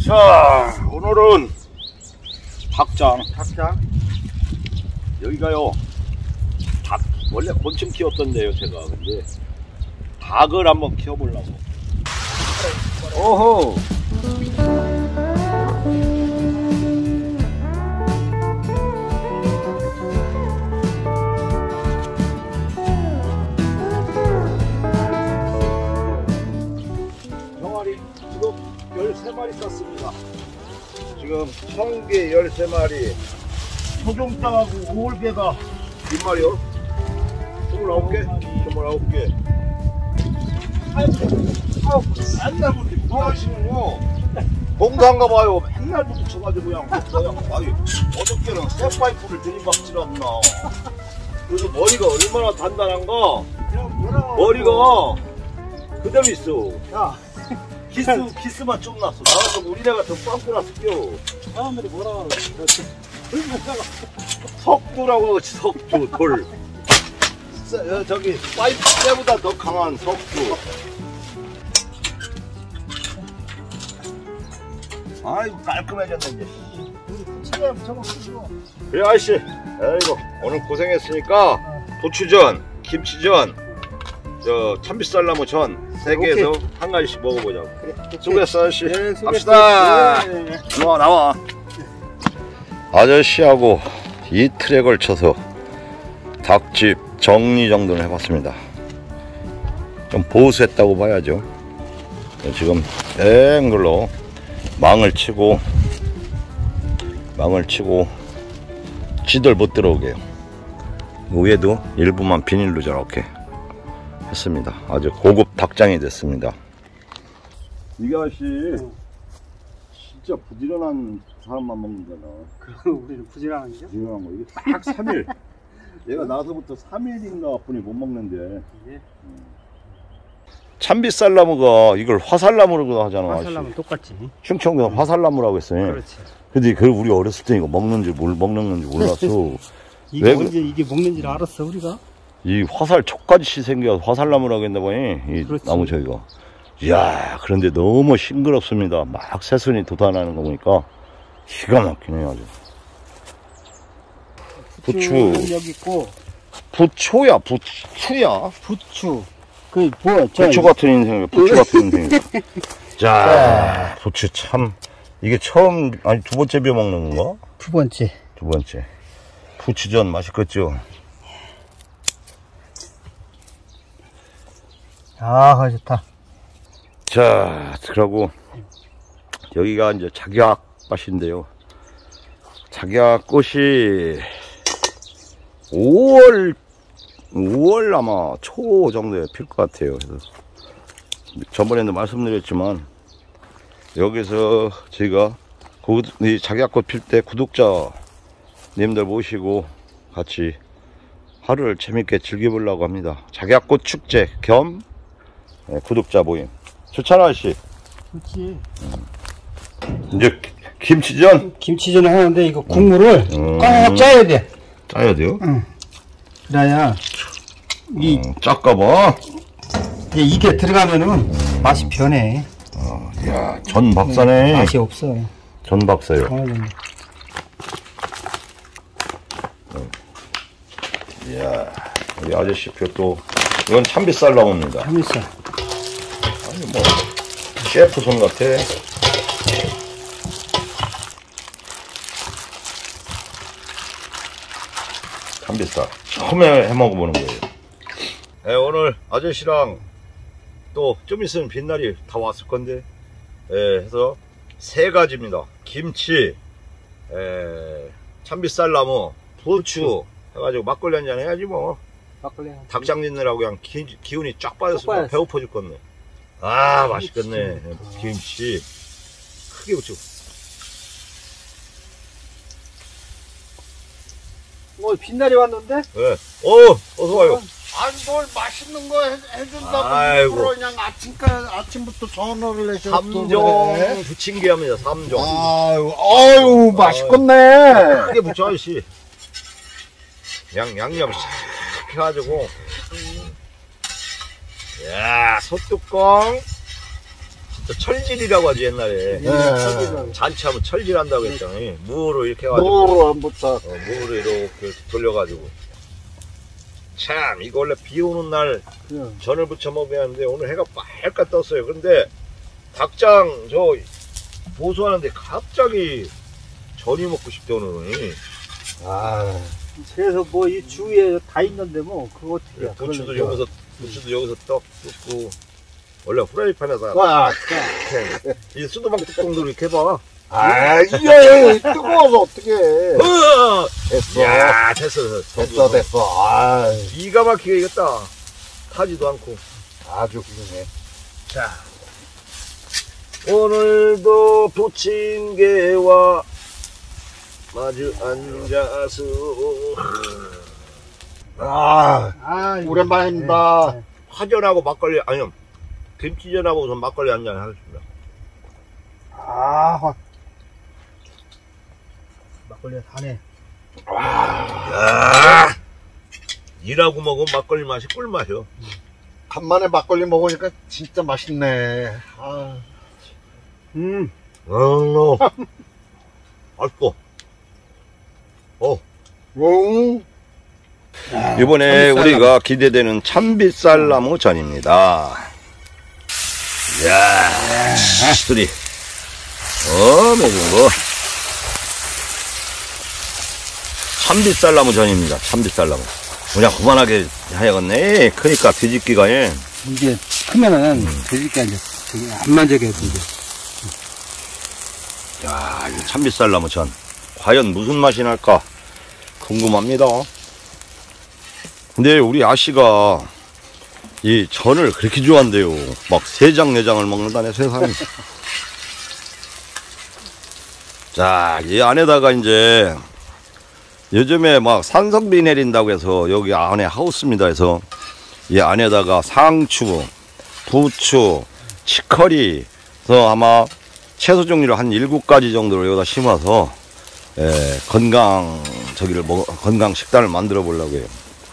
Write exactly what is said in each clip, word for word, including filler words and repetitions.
자, 오늘은 닭장. 닭장? 여기가요, 닭, 원래 곤충 키웠던데요, 제가. 근데 닭을 한번 키워보려고. 오호! 병아리 지금 열세 마리 쌌습니다. 지금 청개 열세 마리, 소종닭하고 오월개가 몇 마리요? 스물아홉 개? 스물아홉 개. 아이고, 맨날 그렇게 뭐 하시는요? 봉사한가 봐요. 맨날 부딪혀가지고 그냥 그냥 아니 어저께는 새 파이프를 들이박질렀나. 그래서 머리가 얼마나 단단한가. 머리가 그대로 있어. 야, 기스, 기스만 좀 났어. 나가서 우리네 같은 빵꾸 났을게요. 사람들이 뭐라 그러지? 석두라고 하지, 석두, 돌. 저기, 파이프 때보다 더 강한 석두. 아이고, 깔끔해졌네, 이제. 그래, 아저씨. 아이고, 오늘 고생했으니까, 고추전, 김치전, 저, 참비살나무 전, 세 개에서 한 가지씩 먹어보자고. 그래, 수고했어, 아저씨. 네, 갑시다. 네. 나와, 나와. 아저씨하고 이틀에 걸쳐서 닭집 정리정돈을 해봤습니다. 좀 보수했다고 봐야죠. 지금 앵글로 망을 치고 망을 치고 쥐들 못 들어오게요. 위에도 일부만 비닐로 저렇게 했습니다. 아주 고급 닭장이 됐습니다. 이게 아저씨 진짜 부지런한 사람만 먹는잖아. 그럼 우리는 부지런한 거죠? 부지런한 거. 이게 딱 삼 일. 얘가 나서부터 삼 일인가 뿐이 못 먹는데. 예. 참비살나무가 이걸 화살나무라고 하잖아. 화살나무 똑같지. 충청도 화살나무라고 했어요. 그렇지. 근데 그 우리 어렸을 때 이거 먹는지 뭘 먹는 건지 몰랐어. 이게 언제 이게 먹는 줄 알았어 우리가? 이 화살 촉같이 생겨 화살나무라고 했나 보니 이 그렇지. 나무 저기가. 이야, 그런데 너무 싱그럽습니다. 막 새순이 돋아나는 거 보니까 기가 막히네요, 아주. 부추. 여기 있고. 부초야, 부추야. 부추. 그 뭐? 부추 같은 인생이에요. 부추 같은 인생. 자, 부추 참 이게 처음 아니 두 번째 비워 먹는 건가? 두 번째. 두 번째. 부추전 맛있겠죠? 아, 좋다. 자, 그러고 여기가 이제 작약밭인데요. 작약꽃이 오월 오월 아마 초 정도에 필 것 같아요. 그래서 전번에도 말씀드렸지만 여기서 저희가 이 작약꽃 필 때 구독자님들 모시고 같이 하루를 재밌게 즐겨보려고 합니다. 작약꽃 축제 겸 구독자 모임. 좋잖아, 아저씨. 좋지. 음. 이제 김치전? 김치전을 하는데 이거 국물을 음. 꽉 짜야 돼. 짜야 돼요? 응. 그래야 이 음, 짤까봐. 이게 들어가면은 음. 맛이 변해. 어, 야, 전 박사네. 맛이 없어. 전 박사요. 어, 이야, 우리 아저씨표 또 이건 참비살 나옵니다. 참비살. 아니 뭐 셰프 손 같아. 참비살 처음에 해 먹어보는 거예요. 네, 오늘 아저씨랑 또 좀 있으면 빛날이 다 왔을 건데, 예, 해서 세 가지입니다. 김치, 에, 참비살나무, 부추 해가지고 막걸리 한잔 해야지 뭐. 막걸리. 닭장 짓느라고 그냥 기, 기운이 쫙 빠졌으면 배고파 죽겠네. 아, 맛있겠네. 김치 크게 붙여. 뭐 빛날이 왔는데? 네. 어, 어서 와요. 아니 뭘 맛있는 거 해, 해준다고 아이고. 일부러 그냥 아침까지 아침부터 전화를 내셔. 삼종 부침개합니다. 삼종. 아유, 아유 맛있겠네. 크게 붙여 아저씨. 양 양념 싹 해가지고. 야, 소뚜껑. 저 철질이라고 하지 옛날에. 네. 잔치하면 철질한다고 했잖아요. 무로 이렇게 해가지고. 노로 한번 딱. 어, 무로 이렇게 돌려가지고. 참 이거 원래 비 오는 날 그냥. 전을 부쳐 먹어야 하는데 오늘 해가 빨갛 떴어요. 근데 닭장 저 보수하는데 갑자기 전이 먹고 싶대 오늘은. 아, 그래서 뭐 이 주위에 다 있는데 뭐 그거 어떻게 해. 부추도 그러니까. 여기서 부추도 여기서 떡 뜯고 원래 후라이팬에다가 와, 이 수도방 뚜껑도 이렇게 해봐. 아, 이게 뜨거워서 어떻게 해. 으아! 됐어. 야 됐어 됐어 됐어, 됐어. 아, 기가 막히게 익었다. 타지도 않고. 아주 훌륭해. 자 오늘도 부침개와 마주 앉아서 아, 아, 이거- 오랜만입니다. 네, 네. 화전하고 막걸리 아니요 김치전하고 우선 막걸리 한잔 하겠습니다. 아, 막걸리가 다네. 야 일하고 먹으면 막걸리 맛이 꿀맛이요. 간만에 막걸리 먹으니까 진짜 맛있네. 아, 음, 어, 맛있고. 어. 오, 이번에 우리가 기대되는 참빗살나무 전입니다. 이야, 술이 어, 매운 거. 참빗살나무 전입니다. 참빗살나무. 그냥 그만하게 해야겠네. 크니까 뒤집기가 예. 이게 크면은 돼지가 이제 되게 안 만져게 해도 이제. 야, 이 참빗살나무 전. 과연 무슨 맛이 날까? 궁금합니다. 근데 우리 아씨가 이 전을 그렇게 좋아한대요. 막 세 장, 네 장을 먹는다네, 세상에. 자, 이 안에다가 이제 요즘에 막 산성비 내린다고 해서 여기 안에 하우스입니다 해서 이 안에다가 상추, 부추, 치커리, 그래서 아마 채소 종류를 한 일곱 가지 정도를 여기다 심어서 예, 건강 저기를 먹 건강 식단을 만들어 보려고 해요.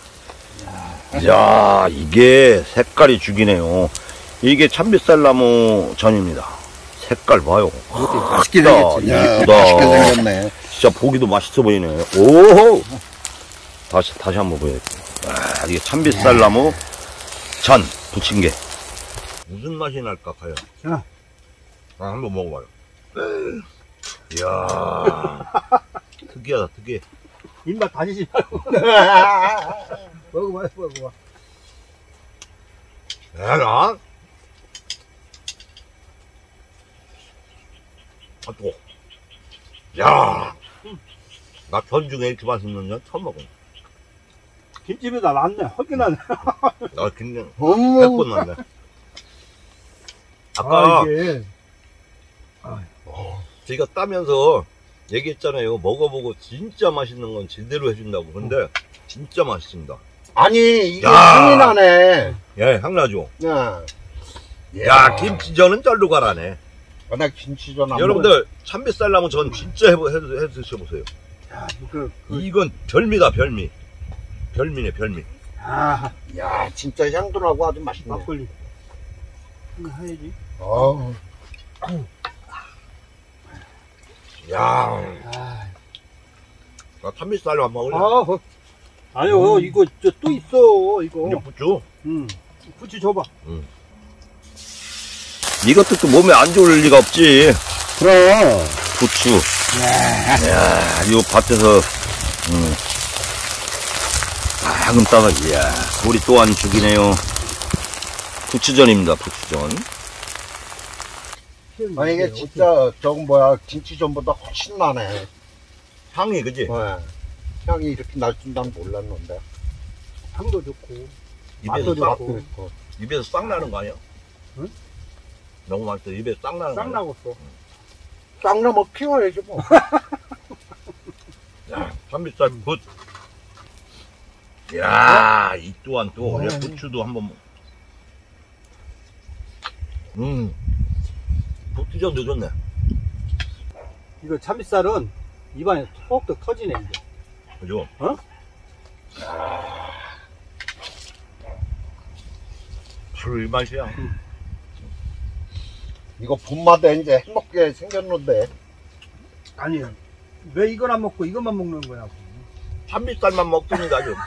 야, 이게 색깔이 죽이네요. 이게 참빗살나무 전입니다. 색깔 봐요. 맛있게 야, 생겼지. 이쁘다. 맛있게 생겼네. 진짜 보기도 맛있어 보이네. 오, 다시 다시 한번 보여야겠다. 아, 이게 참빗살나무 전 부침개. 무슨 맛이 날까 과연? 자. 아, 한번 먹어봐요. 이야, 특이하다 특이해. 입맛 다지지 말고. 먹어봐, 먹어봐. 야라. 아, 또. 야, 나 전 중에 이렇게 맛있는 건 처음 먹어. 김치보다 낫네. 헐기나네. 나 그냥 어머, 백번 났네. 아까 아, 이게. 제가 따면서 얘기했잖아요. 먹어보고 진짜 맛있는 건 제대로 해준다고. 근데 진짜 맛있습니다. 아니, 이게 야. 향이 나네. 예, 향나죠? 야, 야, 김치전은 쩔로 가라네. 아, 나 김치전 안 여러분들, 참빗살나무 전 진짜 해, 해, 해 드셔보세요. 야, 그, 그, 이건 별미다, 별미. 별미네, 별미. 아, 먹어. 야, 진짜 향도 나고 아주 맛있네. 막걸리. 이거 해야지. 어, 야, 아, 나 참빗살로 안 먹을래. 아, 어. 아니요, 이거, 저, 또 있어, 이거. 이제 부추. 응. 부추 줘봐. 이것도 또 몸에 안 좋을 리가 없지. 그럼. 부추. 야, 이거 밭에서, 음. 방금 따다, 이야, 우리 또한 죽이네요. 부추전입니다, 부추전. 아니, 이게 진짜, 저건 뭐야, 김치전보다 훨씬 나네. 향이, 그지? 네. 향이 이렇게 날 줄 난 몰랐는데. 향도 좋고. 입에서 맛도 싹, 좋고. 그렇고. 입에서 싹 나는 거 아니야? 응? 너무 맛있어. 입에서 싹 나는 거 싹 아니야? 나겠어. 쌍나무 키워야지, 뭐. 야, 참빗살 굿. 야, 이 또한 또, 어. 야, 부추도 한번. 먹- 음. 부추전도 좋네. 이거 참빗살은 입안에 톡톡 터지네, 이제. 그죠? 어? 술 맛이야. 이거 봄마다 이제 해먹게 생겼는데. 아니 왜 이건 안 먹고 이것만 먹는 거야? 참빗살만 먹습니다 좀.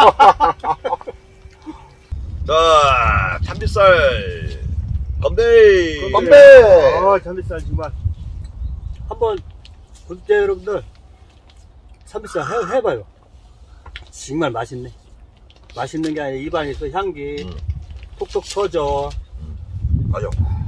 자, 참빗살 건배. 건배. 아 참빗살 정말 한번 구독자 여러분들 참빗살 해, 해봐요. 정말 맛있네. 맛있는 게 아니라 입안에서 향기 음. 톡톡 터져. 맞아.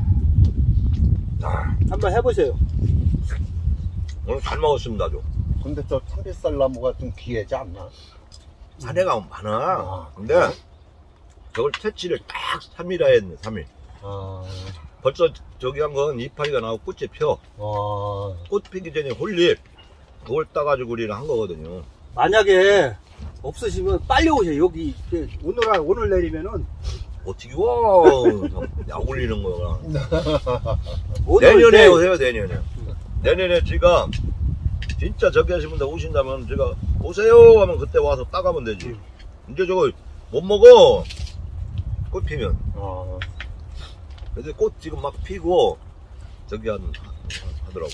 자, 한번 해보세요. 오늘 잘 먹었습니다 좀. 근데 저 참빗살 나무가 좀 귀하지 않나? 산에가 많아. 아, 근데 저걸 채취를 딱 삼 일에 했네. 삼 일. 아, 벌써 저기 한 건 이파리가 나오고 꽃이 펴. 아, 꽃 피기 전에 홀잎 그걸 따가지고 우리는 한 거거든요. 만약에 없으시면 빨리 오세요. 여기 오늘 오늘 내리면은 어떻게 와? 약 올리는 거야. 오늘 내년에 내일 오세요. 내년에. 내년에 제가 진짜 저기 하신 분들 오신다면 제가 오세요 하면 그때 와서 따가면 되지. 이제 저거 못 먹어. 꽃 피면. 아, 그래서 꽃 지금 막 피고 저기 한 하더라고.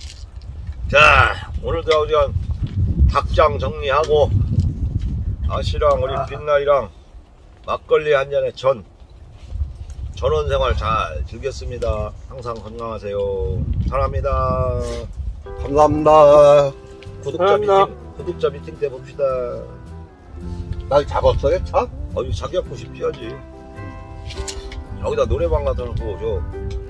자, 오늘도 우리가 닭장 정리하고 아씨랑 우리 빛날이랑 막걸리 한 잔에 전 전원생활 잘 즐겼습니다. 항상 건강하세요. 사랑합니다. 감사합니다. 구독자 사랑합니다. 미팅 구독자 미팅 때 봅시다. 날 잡았어요, 차? 아유 자기 갖고 싶지야지. 여기다 노래방 가서 놓고 저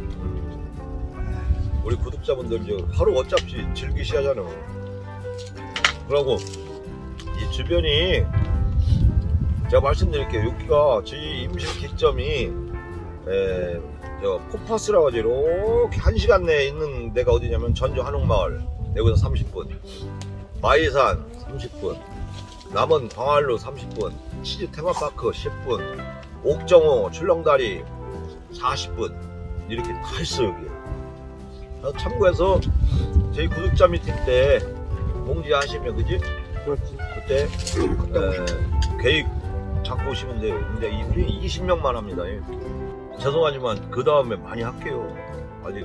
음, 우리 구독자분들 저 하루 어차피 즐기셔야잖아. 그러고 이 주변이 제가 말씀드릴게요. 여기가 저희 임실 기점이 에, 저 코파스라 가지고 이렇게 한 시간 내에 있는 데가 어디냐면 전주 한옥마을 여기서 삼십 분, 마이산 삼십 분, 남원 광활루 삼십 분, 치즈 테마파크 십 분, 옥정호 출렁다리 사십 분 이렇게 다 있어 여기. 참고해서 저희 구독자 미팅 때 공지하시면 그지? 그렇지. 그때 에, 계획 잡고 오시면 돼요. 근데 이- 우리 이십 명만 합니다. 예. 죄송하지만 그 다음에 많이 할게요. 아직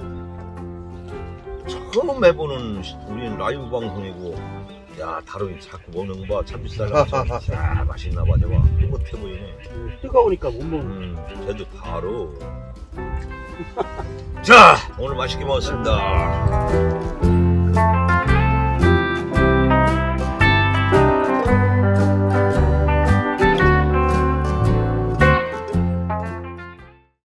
처음 해보는 시- 우리는 라이브 방송이고. 야, 다름이 자꾸 먹는 거 봐. 참빗살 나서 야, 맛있나 봐. 저거 흐뭇해 보이네. 뜨거우니까 못 먹는. 음, 쟤도 바로. 자, 오늘 맛있게 먹었습니다.